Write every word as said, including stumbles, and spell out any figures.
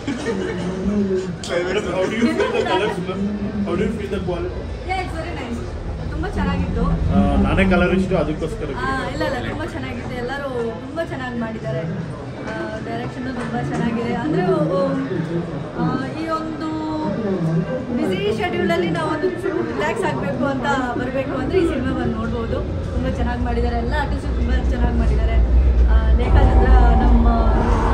How do you feel the colors? How do you feel the quality? Yeah, it's very nice. ತುಂಬ ಚೆನ್ನಾಗಿತ್ತು. ನಾನೇ colour ಇಷ್ಟು ಅದಕ್ಕೋಸ್ಕರ. ಇಲ್ಲ ಇಲ್ಲ ತುಂಬ ಚೆನ್ನಾಗಿತ್ತು. ಎಲ್ಲರೂ ತುಂಬ ಚೆನ್ನಾಗಿ ಮಾಡಿದ್ದಾರೆ. ಡೈರೆಕ್ಷನ್ ತುಂಬ ಚೆನ್ನಾಗಿದೆ. ಅಂದರೆ ಈ ಒಂದು ಬಿಸಿ ಶೆಡ್ಯೂಲಲ್ಲಿ ನಾವು ಒಂದು ಚೂರು ರಿಲ್ಯಾಕ್ಸ್ ಆಗಬೇಕು ಅಂತ ಬರಬೇಕು ಅಂದರೆ ಈ ಸಿನಿಮಾವನ್ನು ನೋಡ್ಬೋದು. ತುಂಬ ಚೆನ್ನಾಗಿ ಮಾಡಿದ್ದಾರೆ. ಎಲ್ಲ ಆರ್ಟಿಸ್ಟು ತುಂಬ ಚೆನ್ನಾಗಿ ಮಾಡಿದ್ದಾರೆ. ಲೇಖಾ ಚಂದ್ರ ನಮ್ಮ